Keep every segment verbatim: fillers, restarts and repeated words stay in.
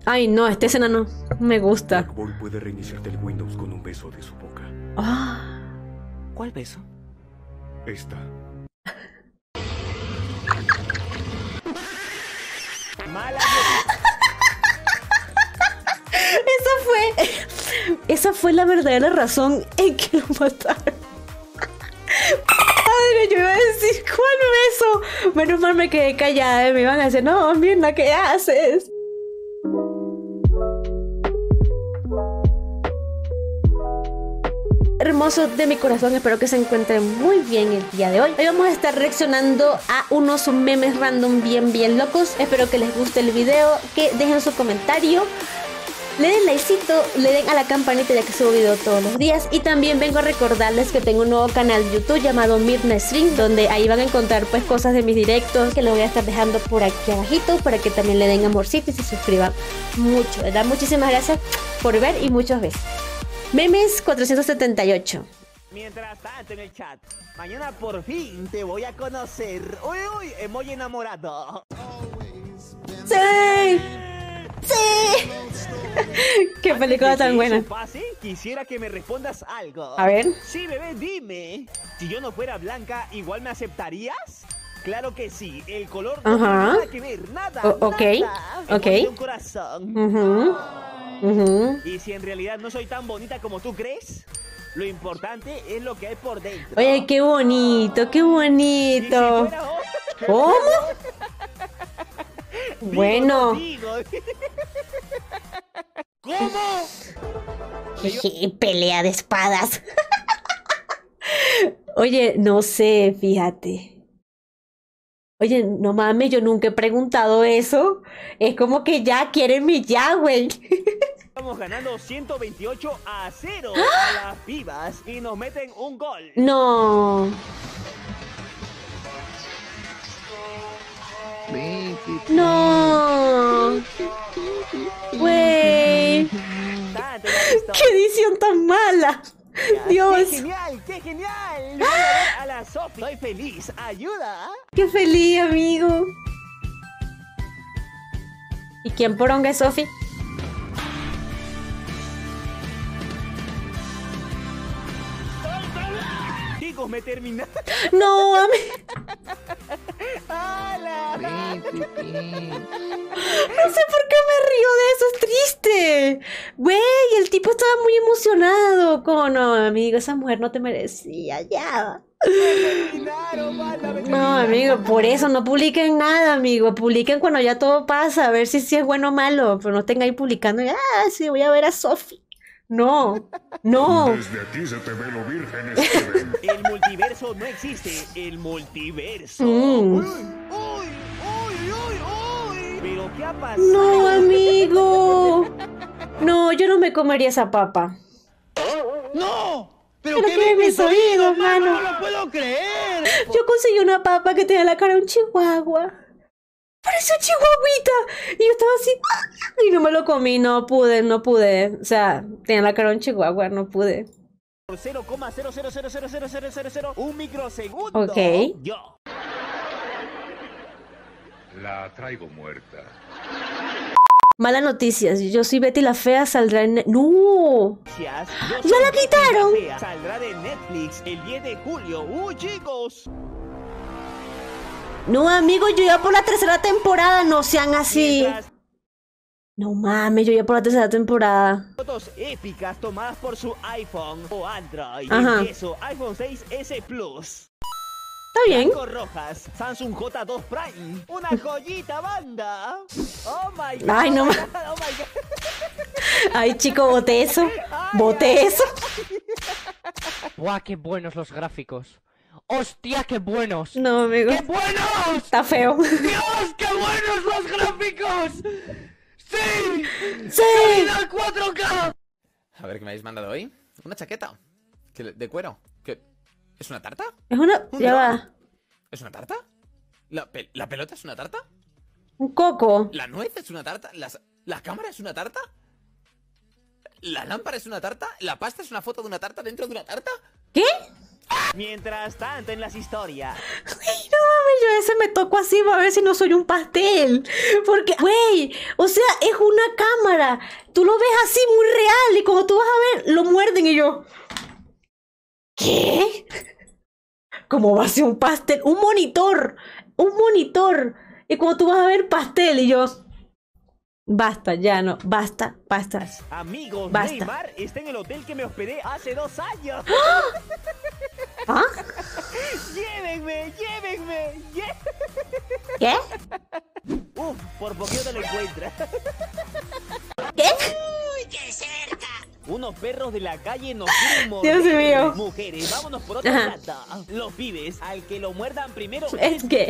Ay, no, esta escena no me gusta. Black Ball puede reiniciarte el Windows con un beso de su boca. Ah. ¿Cuál beso? Esta. Mala. Esa fue... Esa fue la verdadera razón en que lo mataron. Madre, yo iba a decir, ¿cuál beso? Menos mal me quedé callada y me iban a decir, no, mira, ¿qué haces? Hermosos de mi corazón, espero que se encuentren muy bien el día de hoy. Hoy vamos a estar reaccionando a unos memes random bien bien locos. Espero que les guste el video, que dejen su comentario, le den likecito, le den a la campanita ya que subo video todos los días. Y también vengo a recordarles que tengo un nuevo canal de YouTube llamado Midnight Stream, donde ahí van a encontrar pues cosas de mis directos que les voy a estar dejando por aquí abajito para que también le den amorcito y se suscriban mucho, ¿verdad? Muchísimas gracias por ver y muchos besos. Memes cuatrocientos setenta y ocho. Mientras tanto en el chat, mañana por fin te voy a conocer. Uy, uy, emoji enamorado. ¡Sí! ¡Sí! ¡Qué película tan buena! Pase, quisiera que me respondas algo. A ver. Sí, bebé, dime. Si yo no fuera blanca, ¿igual me aceptarías? Claro que sí, el color no tiene Ajá. nada que ver, nada, O- ok, nada. ok. Emoji de un corazón. Uh-huh. Uh-huh. Y si en realidad no soy tan bonita como tú crees, lo importante es lo que hay por dentro. Oye, qué bonito, qué Y si bonito. fuera hombre, ¿Cómo? digo, Bueno. no digo. ¿Cómo? Jeje, pelea de espadas. Oye, no sé, fíjate. Oye, no mames, yo nunca he preguntado eso. Es como que ya quieren mi ya, güey. Estamos ganando ciento veintiocho a cero a las pibas y nos meten un gol. No. No. Güey. Tanto la historia. Qué edición tan mala. Dios. ¡Qué genial! ¡Qué genial! Voy a ver a la Sophie. Estoy feliz. ¡Ayuda! Qué feliz, amigo. ¿Y quién poronga es Sophie? Chicos, me terminaron. No, a mí. ¡Hala! No sé por qué me río de eso, es triste. Güey, el tipo estaba muy emocionado. Como no, amigo, esa mujer no te merecía, ya. Terminaron, manda, me No, amigo, por eso no publiquen nada, amigo. Publiquen cuando ya todo pasa, a ver si, si es bueno o malo. Pero no estén ahí publicando, ah, sí, voy a ver a Sophie. No, no. Desde aquí se te ve lo virgen, Steven. El multiverso no existe. El multiverso. Mm. Uy, uy, uy, uy, uy. ¿Pero qué ha pasado? No, amigo. No, yo no me comería esa papa. ¡No! Pero qué ven mis oídos, mano. ¡No lo puedo creer! Yo conseguí una papa que tenía la cara de un chihuahua. Parecía chihuahuita. Y yo estaba así. Y no me lo comí, no pude, no pude. O sea, tenía la cara de un chihuahua, no pude. Por cero coma cero cero cero cero cero cero cero cero un microsegundo. Ok. Yo. La traigo muerta. Malas noticias. Yo soy Betty la Fea, saldrá en... ¡No! Gracias. Yo ¡Ya soy la Betty quitaron! Fea. Saldrá de Netflix el diez de julio. ¡Uy, chicos! No, amigo, yo iba por la tercera temporada. No sean así. Mientras No mames, yo iba por la tercera temporada. fotos épicas tomadas por su iPhone o Android. Ajá. Empiezo, iPhone seis S Plus. Está bien. Blanco rojas, Samsung J dos Prime. Una joyita, banda. Oh my god. Ay, no oh my ma- god, oh my god. Ay, chico, boté eso. Boté eso. ¡Buah, qué buenos los gráficos! ¡Hostia, qué buenos! No, amigo. ¡Qué buenos! Está feo. ¡Dios, qué buenos los gráficos! ¡Sí! ¡Sí! ¡Calidad cuatro K! A ver, ¿qué me habéis mandado hoy? Una chaqueta. ¿Qué- ¿De cuero? ¿Qué? ¿Es una tarta? Es una... Un Ya dron. va. ¿Es una tarta? ¿La, pe- ¿La pelota es una tarta? Un coco. ¿La nuez es una tarta? ¿Las- ¿La cámara es una tarta? ¿La lámpara es una tarta? ¿La pasta es una foto de una tarta dentro de una tarta? ¿Qué? Mientras tanto, en las historias. Ay, no mames, yo a ese me toco así para ver si no soy un pastel. Porque, güey, o sea, es una cámara. Tú lo ves así muy real y cuando tú vas a ver, lo muerden y yo... ¿Qué? ¿Cómo va a ser un pastel? Un monitor. Un monitor. Y cuando tú vas a ver pastel y yo... Basta, ya no, basta, basta. Amigos, Basta. Neymar está en el hotel que me hospedé hace dos años. ¿Ah? Llévenme, llévenme, llévenme. ¿Qué? Uf, por poquito te lo encuentras. ¿Qué? Unos perros de la calle nos quieren Dios morder. mío. Mujeres, vámonos por otra Ajá. plata. Los pibes, al que lo muerdan primero. Es que...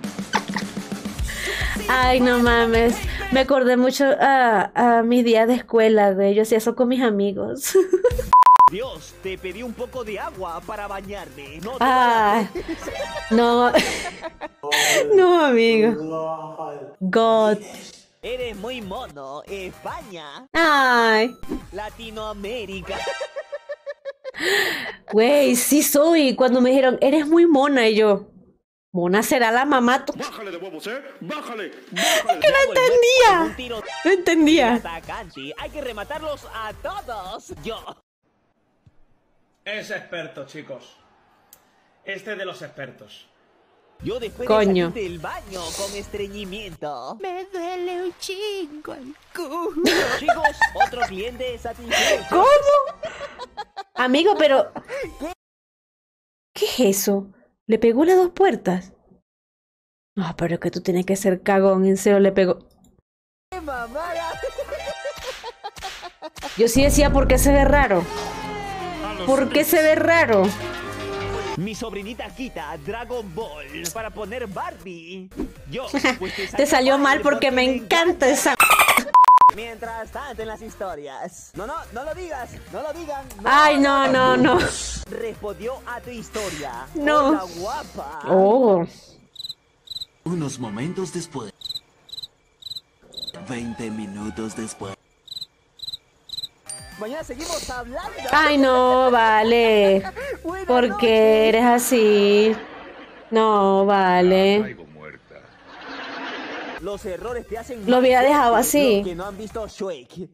Ay, no mames. Me acordé mucho a, a mis días de escuela, güey. Yo hacía eso con mis amigos. Dios, te pedí un poco de agua para bañarme. No te Ah, no. No, amigo. God. Eres muy mono. España, Ay. Latinoamérica. Güey, sí soy. Cuando me dijeron, eres muy mona, y yo... Mona será la mamá. tú- Bájale de huevos, ¿eh? Bájale. Que no entendía. Un tiro No entendía. atacante. Hay que rematarlos a todos. Yo. Es experto, chicos. Este de los expertos. Yo después Coño. de salir del baño con estreñimiento. Me duele un chingo el culo. Chicos, otro cliente satisfecho. ¿Cómo? Amigo, pero... ¿Qué es eso? ¿Le pegó las dos puertas? No, pero es que tú tienes que ser cagón. En serio, le pegó... ¡Qué mamada! Yo sí decía, ¿por qué se ve raro? ¿Por qué se ve raro? Mi sobrinita quita Dragon Ball para poner Barbie. Yo, pues te, Te salió mal porque me encanta esa... Mientras tanto en las historias. No, no, no lo digas, no lo digan. No, Ay, no, no, no. Respondió a tu historia. No. Hola, guapa. Oh. Unos momentos después. Veinte minutos después. Mañana seguimos hablando. Ay, no, vale. Buenas ¿Por noches. qué eres así? No, La vale. traigo muerta. Los errores te hacen Lo más hubiera fuerte. dejado así. Los que no han visto Shrek.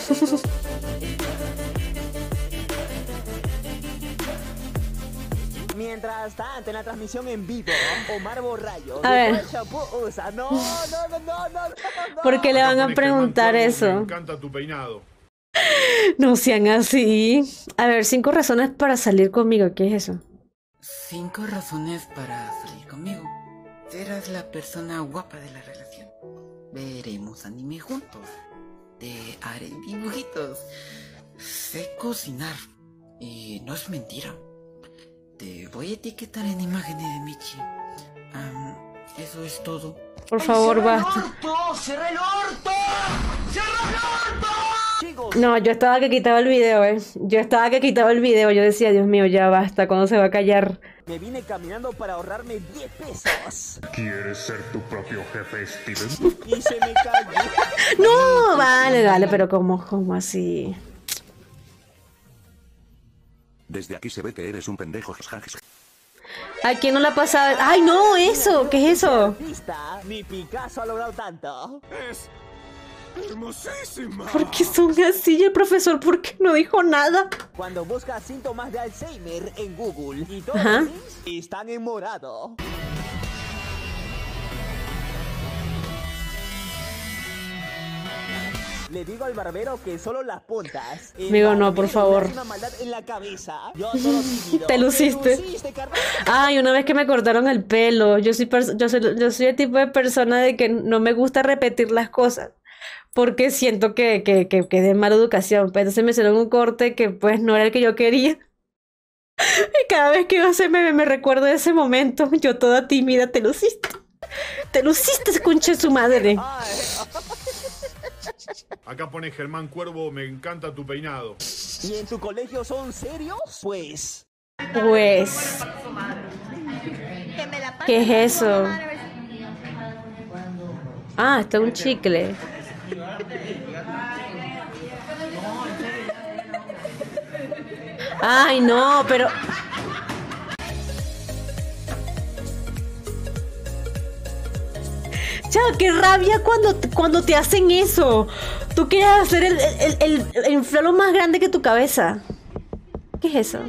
Mientras tanto, en la transmisión en vivo, Omar Borrayo. A ver. ¿Cuál shampoo usa? No, no, no, no, no, no. ¿Por qué le van a Pone Germán preguntar Cuervo, eso? Me encanta tu peinado. No sean así. A ver, cinco razones para salir conmigo. ¿Qué es eso? Cinco razones para salir conmigo. Serás la persona guapa de la relación. Veremos anime juntos. Te haré dibujitos. Sé cocinar. Y no es mentira. Te voy a etiquetar en imágenes de Michi. Am, eso es todo. Por favor, basta. Chicos, No, yo estaba que quitaba el video, eh. Yo estaba que quitaba el video. Yo decía, Dios mío, ya basta. ¿Cuándo se va a callar? me vine caminando para ahorrarme diez pesos. ¿Quieres ser tu propio jefe, Steven? Y se me cayó. No, vale, vale, pero ¿cómo, cómo así? Desde aquí se ve que eres un pendejo. ¿A quién no la ha pasado? ¡Ay, no! ¡Eso! ¿Qué es eso? Artista, ni Picasso ha logrado tanto. ¡Hermosísima! ¿Por qué son así? Y el profesor, ¿por qué no dijo nada? Cuando buscas síntomas de Alzheimer en Google y todos Ajá. están en morado. Le digo al barbero que solo las puntas. El Amigo, no, por barbero favor. le hace una maldad en la cabeza. Yo solo tímido. Te luciste. Te luciste, carnal. Ay, una vez que me cortaron el pelo. Yo soy, pers- yo soy, yo soy el tipo de persona de que no me gusta repetir las cosas. Porque siento que, que, que, que es de mala educación. Pero entonces me hicieron un corte que pues no era el que yo quería. Y cada vez que yo se me, me recuerdo de ese momento, yo toda tímida, te luciste. Te luciste, concha de su madre. Ay, Acá pone Germán Cuervo, me encanta tu peinado. ¿y en tu colegio son serios? Pues. Pues, ¿qué es eso? Ah, está un chicle. Ay, no, pero... Chava, qué rabia cuando, cuando te hacen eso. Tú quieres hacer el, el, el, el inflado más grande que tu cabeza. ¿Qué es eso?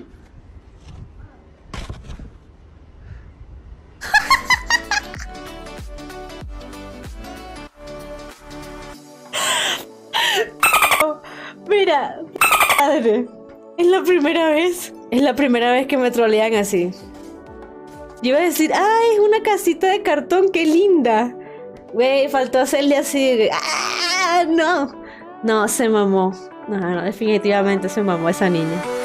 Mira, padre, es la primera vez, es la primera vez que me trolean así. Yo iba a decir, ay, es una casita de cartón, qué linda. Güey, faltó hacerle así. ¡Ah! No, no, se mamó. No, no, definitivamente se mamó esa niña.